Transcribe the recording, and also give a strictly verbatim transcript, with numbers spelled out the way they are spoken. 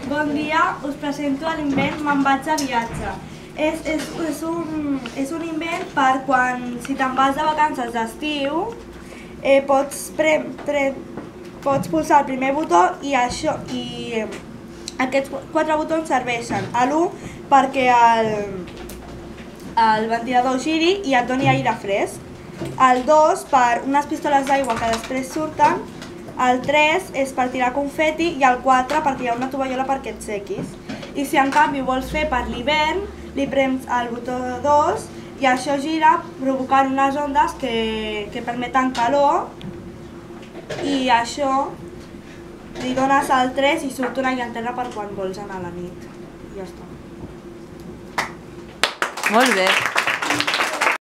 Bon dia, us presento l'invent Me'n vaig a viatge. És, és, és, un, és un invent per quan, si te'n vas de vacances d'estiu, eh, pots, pre, pre, pots pulsar el primer botó i, això, i eh, aquests quatre botons serveixen. L'u perquè el, el ventilador giri i et doni aire fresc. El dos per unes pistoles d'aigua que després surten. El tres és per tirar confeti i el quatre perquè hi ha una tovallola perquè et sequis. I si en canvi ho vols fer per l'hivern, li prems el botó dos i això gira provocant unes ondes que, que permeten calor i això li dones el tres i surt una llanterna per quan vols anar a la nit. Ja està. Molt bé.